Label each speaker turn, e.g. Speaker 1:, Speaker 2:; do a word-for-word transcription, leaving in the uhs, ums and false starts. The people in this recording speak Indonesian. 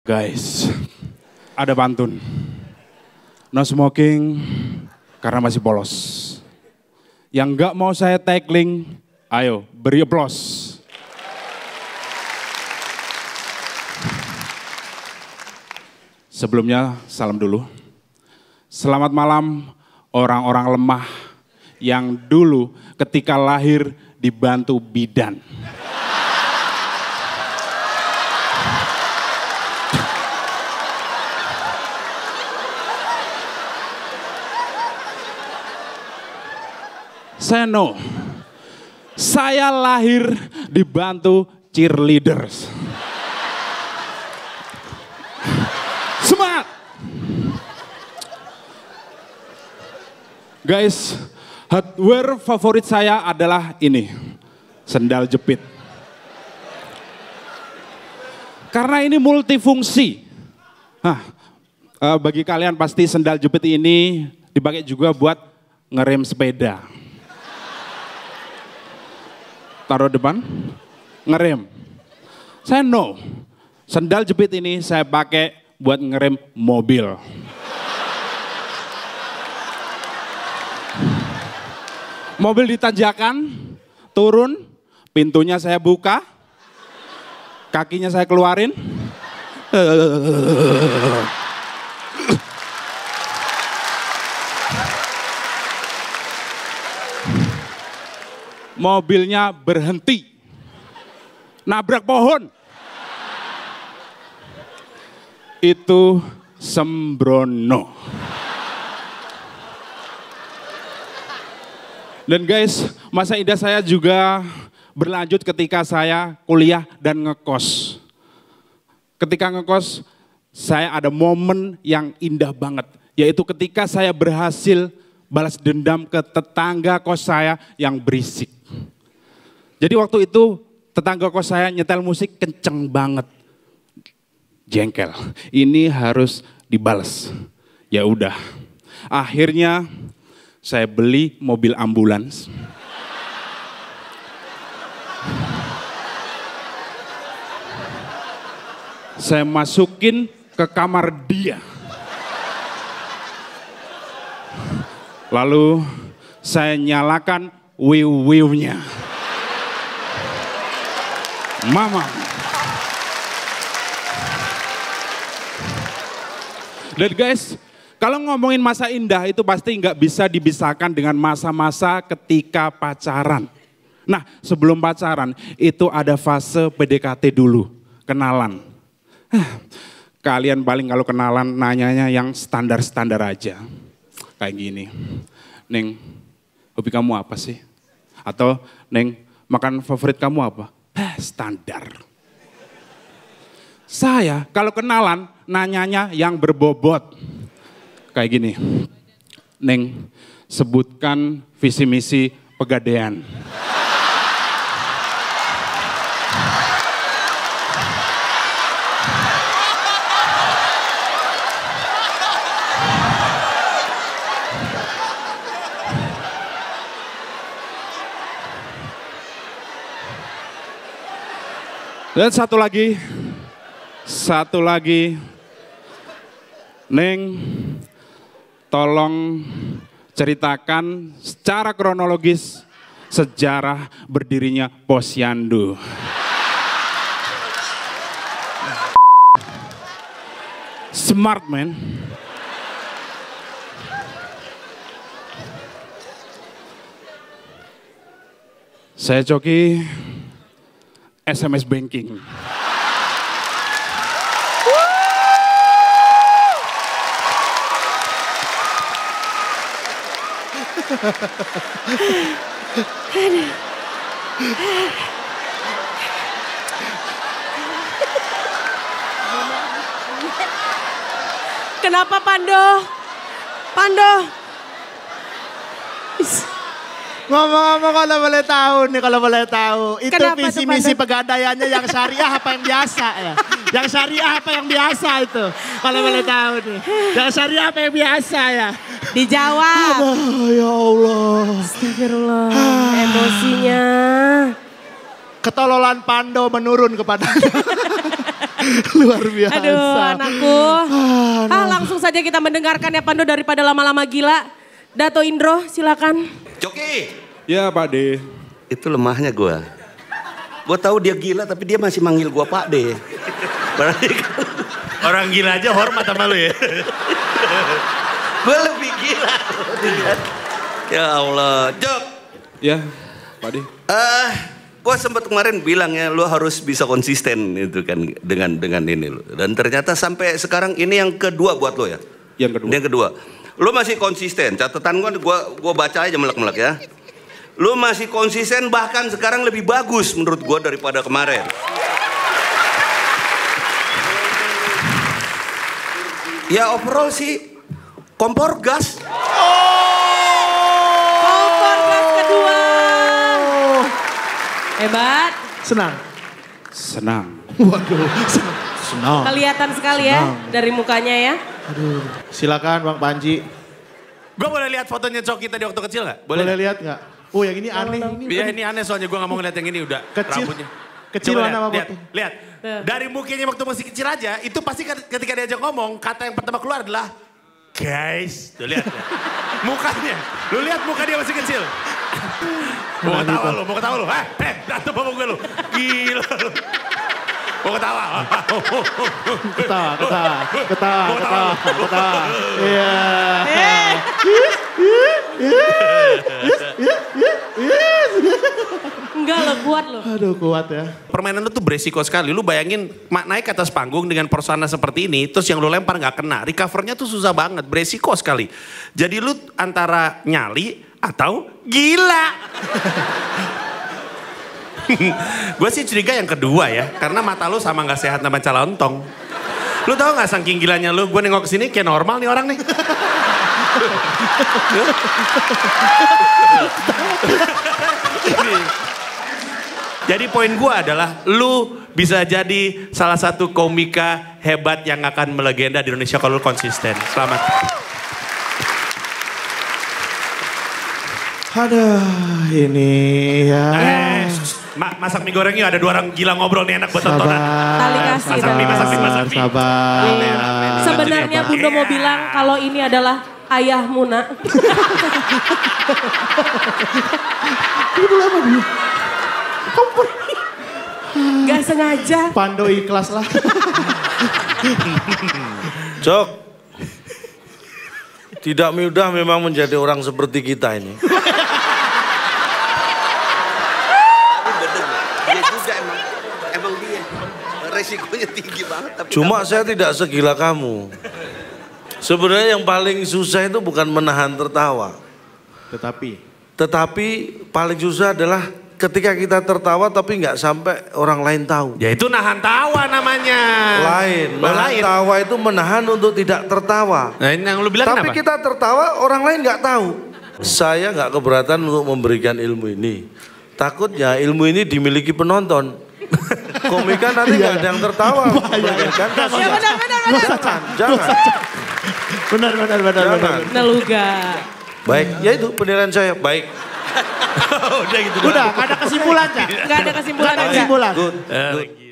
Speaker 1: Guys, ada pantun. No smoking karena masih polos. Yang nggak mau saya tackling, ayo beri aplaus. Sebelumnya salam dulu. Selamat malam orang-orang lemah yang dulu ketika lahir dibantu bidan. Saya no, saya lahir dibantu cheerleaders. Semangat! Guys, hardware favorit saya adalah ini, sendal jepit. Karena ini multifungsi. Nah, bagi kalian pasti sendal jepit ini dipakai juga buat ngerem sepeda. Taruh depan, ngerem. Saya no, sendal jepit ini saya pakai buat ngerem mobil. Mobil ditanjakan, turun, pintunya saya buka, kakinya saya keluarin. Mobilnya berhenti, nabrak pohon. Itu sembrono. Dan guys, masa indah saya juga berlanjut ketika saya kuliah dan ngekos. Ketika ngekos, saya ada momen yang indah banget, yaitu ketika saya berhasil balas dendam ke tetangga kos saya yang berisik. Jadi waktu itu tetangga kos saya nyetel musik kenceng banget. Jengkel, ini harus dibalas. Ya udah, akhirnya saya beli mobil ambulans. Saya masukin ke kamar dia. Lalu saya nyalakan wiu-wiunya. Mama. Dan guys, kalau ngomongin masa indah itu pasti nggak bisa dipisahkan dengan masa-masa ketika pacaran. Nah, sebelum pacaran itu ada fase P D K T dulu, kenalan. Kalian paling kalau kenalan nanyanya yang standar-standar aja. Kayak gini, Neng, hobi kamu apa sih? Atau Neng, makan favorit kamu apa? Hah, standar. Saya kalau kenalan nanyanya yang berbobot. Kayak gini, Neng, sebutkan visi misi Pegadaian. Dan satu lagi, satu lagi, Neng, tolong ceritakan secara kronologis sejarah berdirinya Posyandu. Smart man. Saya Coki. S M S banking.
Speaker 2: Kenapa Pando? Pando.
Speaker 3: Ngomong-ngomong kalau boleh tahu nih, kalau boleh tahu. Itu
Speaker 2: Kenapa
Speaker 3: visi
Speaker 2: tuh,
Speaker 3: misi
Speaker 2: Pandai?
Speaker 3: pegadaiannya yang syariah apa yang biasa ya? Yang syariah apa yang biasa itu? Kalau boleh tahu nih. Yang syariah apa yang biasa ya?
Speaker 2: Dijawab.
Speaker 3: Aduh, ya Allah.
Speaker 2: Astagfirullah. Emosinya.
Speaker 3: Ketololan Pando menurun kepada Luar biasa.
Speaker 2: Aduh anakku. Ah, langsung saja kita mendengarkan ya Pando daripada lama-lama gila. Dato Indro silakan.
Speaker 4: Coki.
Speaker 1: Ya Pak D.
Speaker 4: Itu lemahnya gue. Gue tahu dia gila tapi dia masih manggil gue Pak D. Berarti
Speaker 3: Orang gila aja hormat sama lu ya.
Speaker 4: gue lebih gila. Ya Allah. Jok.
Speaker 1: Ya Pak D.
Speaker 4: Ah, gue sempat kemarin bilang ya, lu harus bisa konsisten itu kan dengan dengan ini lo. Dan ternyata sampai sekarang ini yang kedua buat lo ya.
Speaker 1: Yang kedua.
Speaker 4: Ini yang kedua. Lu masih konsisten. Catatan gue, gue gue baca aja melek-melek ya. Lu masih konsisten bahkan sekarang lebih bagus menurut gue daripada kemarin. Ya overall sih kompor gas.
Speaker 2: Kompor gas kedua. Hebat.
Speaker 3: Senang.
Speaker 1: Senang.
Speaker 3: Waduh, senang. Senang.
Speaker 2: Kelihatan sekali ya dari mukanya ya.
Speaker 3: Aduh, silakan Bang Panji.
Speaker 5: Gue boleh lihat fotonya Coki tadi waktu kecil gak?
Speaker 3: Boleh,
Speaker 5: Boleh,
Speaker 3: lihat nggak? Oh yang ini aneh. Ini
Speaker 5: Iya ini aneh soalnya gue gak mau ngeliat yang ini udah
Speaker 3: Kecil.
Speaker 5: rambutnya.
Speaker 3: Kecilan
Speaker 5: Coba
Speaker 3: sama
Speaker 5: lihat,
Speaker 3: foto.
Speaker 5: lihat, lihat. Dari mukanya waktu masih kecil aja, itu pasti ketika diajak ngomong, kata yang pertama keluar adalah guys. Tuh lihat, lihat. Mukanya. Lu lihat muka dia masih kecil. Mau ketawa lu, mau ketawa lu. Eh, eh, datang bawa gue lu. Gila lu. Mau ketawa.
Speaker 3: Ketawa, ketawa, ketawa, ketawa, ketawa. Iya.
Speaker 2: Enggak lo kuat lo.
Speaker 3: Aduh kuat ya.
Speaker 5: Permainan lu tuh beresiko sekali. Lu bayangin naik ke atas panggung dengan persona seperti ini, terus yang lu lempar gak kena. Recovernya tuh susah banget, beresiko sekali. Jadi lu antara nyali atau gila. Gue sih curiga yang kedua ya, karena mata lu sama gak sehat sama calontong. Lu tau gak saking gilanya lu, gue nengok kesini kayak normal nih orang nih. Jadi poin gue adalah lu bisa jadi salah satu komika hebat yang akan melegenda di Indonesia kalau lu konsisten. Selamat.
Speaker 3: Aduh ini ya.
Speaker 5: Eh, ma masak mie goreng yuk, ada dua orang gila ngobrol nih enak buat tontonan.
Speaker 2: Tali kasih
Speaker 5: Masak mie, masak mie, masak mie.
Speaker 3: Sabar.
Speaker 2: Sebenarnya Bunda mau bilang kalau ini adalah ayah Muna. Gak sengaja.
Speaker 3: Pando ikhlas lah.
Speaker 6: Jok, tidak mudah memang menjadi orang seperti kita ini.
Speaker 4: Tapi bener, dia juga emang, emang dia resikonya tinggi banget. Tapi
Speaker 6: Cuma saya tidak segila kamu. Sebenarnya yang paling susah itu bukan menahan tertawa.
Speaker 3: Tetapi.
Speaker 6: Tetapi paling susah adalah ketika kita tertawa tapi nggak sampai orang lain tahu.
Speaker 5: Ya itu nahan tawa namanya.
Speaker 6: Lain,
Speaker 5: Oh,
Speaker 6: menahan
Speaker 5: lain.
Speaker 6: tawa itu menahan untuk tidak tertawa.
Speaker 5: Nah ini yang lu bilang
Speaker 6: Tapi
Speaker 5: kenapa?
Speaker 6: kita tertawa orang lain nggak tahu. Saya nggak keberatan untuk memberikan ilmu ini. Takutnya ilmu ini dimiliki penonton. Komika nanti nggak ada yang tertawa. Kan?
Speaker 2: Ya benar benar benar.
Speaker 6: Jangan, jangan.
Speaker 3: Benar benar benar
Speaker 6: Jangan.
Speaker 3: benar.
Speaker 2: Neluga.
Speaker 6: Baik, ya itu penilaian saya. Baik.
Speaker 5: Udah gitu.
Speaker 3: Udah, gak ada kesimpulan Cak.
Speaker 2: Gak ada kesimpulan
Speaker 3: Gak ada
Speaker 2: aja.
Speaker 3: kesimpulan.
Speaker 6: Good.
Speaker 5: Eh,
Speaker 6: Good.
Speaker 5: gila.